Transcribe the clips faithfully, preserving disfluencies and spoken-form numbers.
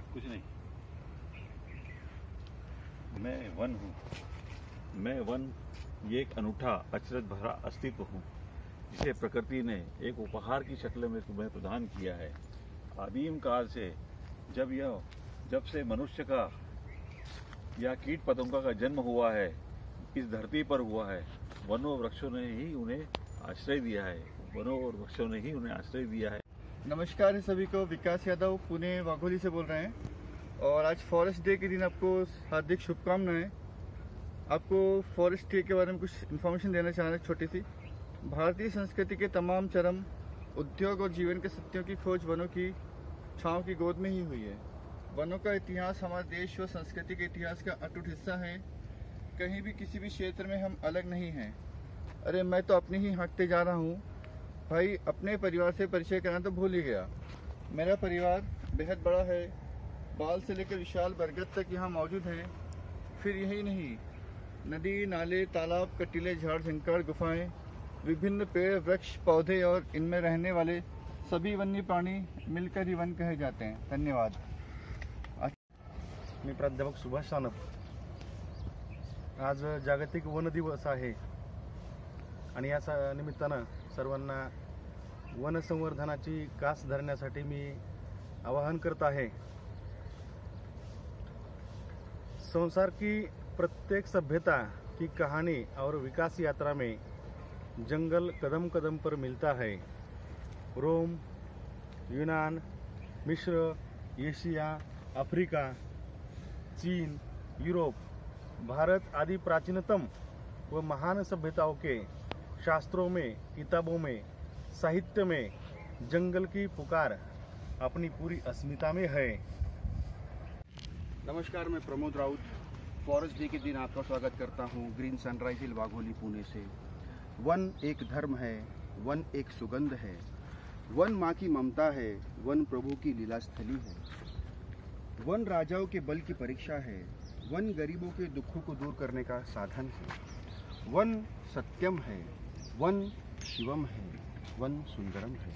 कुछ नहीं। मैं वन हूँ। मैं वन ये एक अनूठा अचरज भरा अस्तित्व हूँ जिसे प्रकृति ने एक उपहार की शक्ल में तुम्हें प्रदान किया है। आदिम काल से जब यह जब से मनुष्य का या कीट पतंगा का जन्म हुआ है, इस धरती पर हुआ है, वनों और वृक्षों ने ही उन्हें आश्रय दिया है। वनों और वृक्षों ने ही उन्हें आश्रय दिया है। नमस्कार है सभी को। विकास यादव पुणे वाघोली से बोल रहे हैं और आज फॉरेस्ट डे के दिन आपको हार्दिक शुभकामनाएं। आपको फॉरेस्ट डे के बारे में कुछ इन्फॉर्मेशन देना चाह रहे हैं छोटी सी। भारतीय संस्कृति के तमाम चरम उद्योग और जीवन के सत्यों की खोज वनों की छांव की गोद में ही हुई है। वनों का इतिहास हमारे देश व संस्कृति के इतिहास का अटूट हिस्सा है। कहीं भी किसी भी क्षेत्र में हम अलग नहीं हैं। अरे मैं तो अपने ही हाँकते जा रहा हूँ भाई। अपने परिवार से परिचय करना तो भूल ही गया। मेरा परिवार बेहद बड़ा है। बाल से लेकर विशाल बरगद तक यहाँ मौजूद हैं। फिर यही नहीं, नदी, नाले, तालाब, कटीले झाड़, झंकार, गुफाएं, विभिन्न पेड़, वृक्ष, पौधे और इनमें रहने वाले सभी वन्य प्राणी मिलकर ही वन कहे जाते हैं। धन्यवाद। मी प्राध्यापक सुभाष सानप। आज जागतिक वन दिवस आहे आणि या निमित्तानं सर्वांना वन संवर्धनाची कास धरण्यासाठी मी आवाहन करत आहे। संसार की प्रत्येक सभ्यता की कहानी और विकास यात्रा में जंगल कदम कदम पर मिलता है। रोम, यूनान, मिस्र, एशिया, अफ्रीका, चीन, यूरोप, भारत आदि प्राचीनतम व महान सभ्यताओं के शास्त्रों में, किताबों में, साहित्य में जंगल की पुकार अपनी पूरी अस्मिता में है। नमस्कार, मैं प्रमोद राउत फॉरेस्ट डे के दिन आपका स्वागत करता हूं Green Sunrise Hill Wagholi Pune से। वन एक धर्म है, वन एक सुगंध है, वन माँ की ममता है, वन प्रभु की लीला स्थली है। वन राजाओं के बल की परीक्षा है, वन गरीबों के दुखों को दूर करने का साधन है। वन सत्यम है, वन शिवम है, वन सुंदरम है।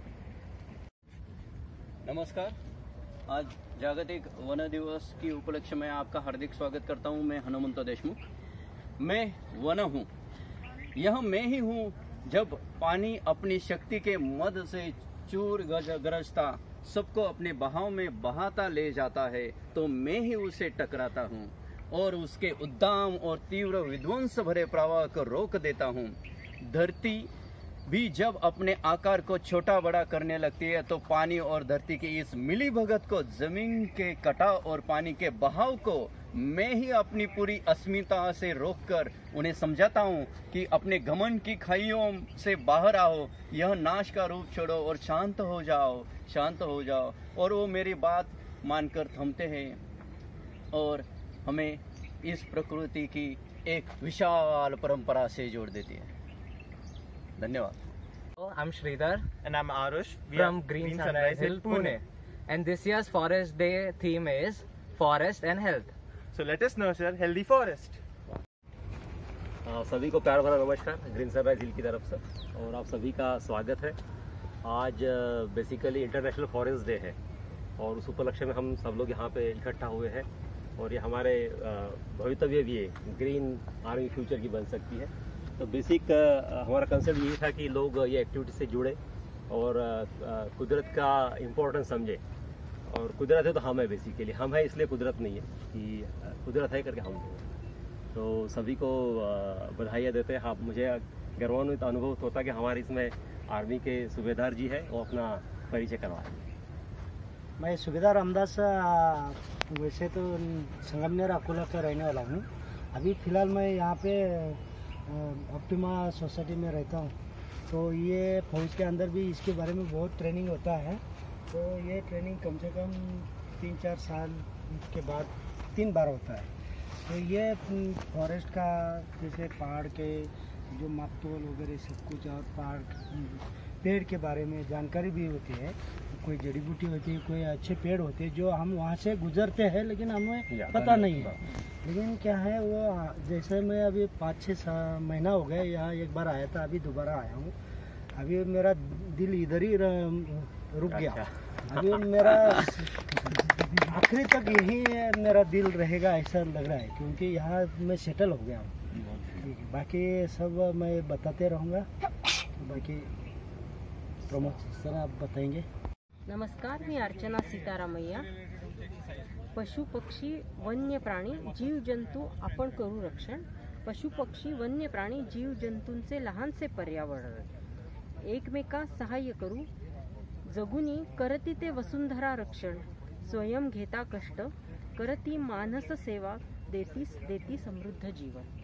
नमस्कार, आज जागतिक वन दिवस की उपलक्ष्य में आपका हार्दिक स्वागत करता हूं। मैं हनुमंत देशमुख। मैं वन हूं। यह मैं ही हूं जब पानी अपनी शक्ति के मद से चूर गज गरजता सबको अपने बहाव में बहाता ले जाता है, तो मैं ही उसे टकराता हूँ और उसके उद्दाम और तीव्र विध्वंस भरे प्रवाह को रोक देता हूँ। धरती भी जब अपने आकार को छोटा बड़ा करने लगती है तो पानी और धरती की इस मिली भगत को, जमीन के कटाव और पानी के बहाव को मैं ही अपनी पूरी अस्मिता से रोककर उन्हें समझाता हूँ कि अपने घमंड की खाइयों से बाहर आओ, यह नाश का रूप छोड़ो और शांत हो जाओ, शांत हो जाओ। और वो मेरी बात मानकर थमते हैं और हमें इस प्रकृति की एक विशाल परंपरा से जोड़ देती है। धन्यवाद। I'm Sridhar and I'm Arush from Green, Green Sunrise Hill, Pune. And this year's Forest Day theme is Forest and Health. So let us nurture healthy forest. आ, सभी को प्यार भरा नमस्कार ग्रीन सनराइज हिल की तरफ से, और आप सभी का स्वागत है। आज बेसिकली इंटरनेशनल फॉरेस्ट डे है और उस उपलक्ष्य में हम सब लोग यहाँ पे इकट्ठा हुए हैं और ये हमारे भवितव्य भी है, ग्रीन आर्मी फ्यूचर की बन सकती है। तो बेसिक हमारा कंसेप्ट यही था कि लोग ये एक्टिविटी से जुड़े और कुदरत का इम्पोर्टेंस समझे। और कुदरत है तो हम है, बेसिकली हम है इसलिए कुदरत नहीं है कि कुदरत है करके हम हैं। तो सभी को बधाइयाँ देते हैं। हाँ, मुझे गर्वान्वित अनुभव होता है कि हमारे इसमें आर्मी के सूबेदार जी है, वो अपना परिचय करवाएं। मैं सूबेदार रामदास, वैसे तो संगमनेर अकोला का रहने वाला हूँ। अभी फ़िलहाल मैं यहाँ पे ऑप्टिमा सोसाइटी में रहता हूँ। तो ये फौज के अंदर भी इसके बारे में बहुत ट्रेनिंग होता है। तो ये ट्रेनिंग कम से कम तीन चार साल के बाद तीन बार होता है। तो ये फॉरेस्ट का, जैसे पहाड़ के जो मापतोल वगैरह सब कुछ, और पहाड़ पेड़ के बारे में जानकारी भी होती है। कोई जड़ी बूटी होती है, कोई अच्छे पेड़ होते हैं जो हम वहाँ से गुजरते हैं लेकिन हमें पता नहीं है। लेकिन क्या है वो, जैसे मैं अभी पाँच छः महीना हो गया यहाँ एक बार आया था, अभी दोबारा आया हूँ। अभी मेरा दिल इधर ही रुक गया। अभी मेरा आखिरी तक यही मेरा दिल रहेगा ऐसा लग रहा है, क्योंकि यहाँ मैं सेटल हो गया हूँ। बाकी सब मैं बताते रहूँगा, बाकी प्रमोद सर आप बताएंगे। नमस्कार, मी अर्चना सीतारामय्या। पशु पक्षी वन्य प्राणी जीव जंतू आपण करू रक्षण। पशु पक्षी वन्य प्राणी जीव जंतूंचे लहानसे पर्यावरण एकमेका सहाय्य करू। जगुनी करती ते वसुंधरा रक्षण। स्वयं घेता कष्ट करती मानस सेवा देतीस देती समृद्ध जीवन।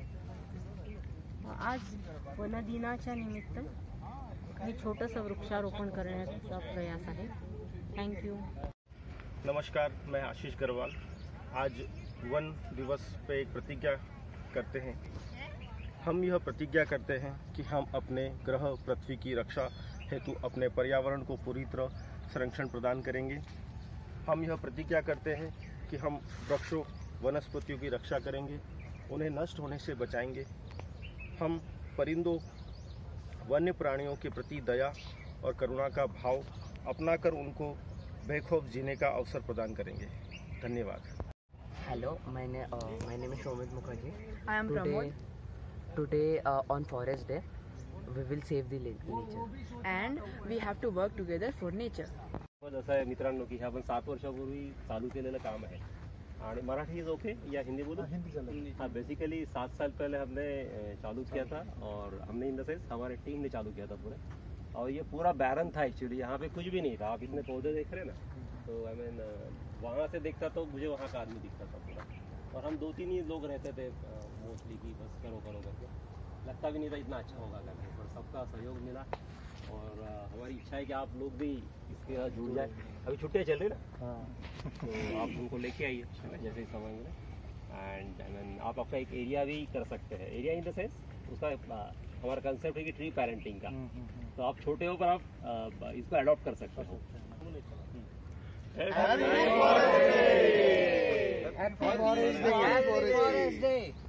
आज वनदिनाच्या निमित्त काही छोटंसं वृक्षारोपण करण्याचा प्रयास आहे। थँक्यू। नमस्कार, मैं आशीष गरवाल। आज वन दिवस पे एक प्रतिज्ञा करते हैं। हम यह प्रतिज्ञा करते हैं कि हम अपने ग्रह पृथ्वी की रक्षा हेतु अपने पर्यावरण को पूरी तरह संरक्षण प्रदान करेंगे। हम यह प्रतिज्ञा करते हैं कि हम वृक्षों वनस्पतियों की रक्षा करेंगे, उन्हें नष्ट होने से बचाएंगे। हम परिंदों वन्य प्राणियों के प्रति दया और करुणा का भाव अपनाकर उनको बेखौफ जीने का अवसर प्रदान करेंगे। धन्यवाद। Hello, my name uh, my name is Shomit Mukherjee. I am today, Pramod. Today uh, on Forest Day, we will save the nature. And we have to work together for nature. जसं आहे मित्रांनो की हे आपण सात वर्षापूर्वी चालू केलेलं काम आहे आणि मराठी इज ओके या हिंदी बोलो? हाँ, बेसिकली सात साल पहले हमने चालू किया था और हमने इन द सेंस हमारे टीम ने चालू किया था पूरे। और ये पूरा बैरन था एक्चुअली, यहाँ पे कुछ भी नहीं था। आप इतने पौधे देख रहे हैं ना, तो आई मीन वहाँ से देखता तो मुझे वहाँ का आदमी दिखता था पूरा। और हम दो तीन ही लोग रहते थे मोस्टली की बस करो करो करके, लगता भी नहीं था इतना अच्छा होगा करके, पर सबका सहयोग मिला। और uh, हमारी इच्छा है कि आप लोग भी इसके साथ जुड़ जाए। अभी छुट्टियाँ चल रही ना, तो आप उनको लेके आइए जैसे समय मिले। एंड आई मीन आप अपना एक एरिया भी कर सकते हैं। एरिया इन द सेंस उसका uh, हमारा कंसेप्ट है कि ट्री पेरेंटिंग का, तो आप छोटे हो पर आप uh, इसको अडॉप्ट कर सकते हो। Happy Forest Day! Happy Forest Day!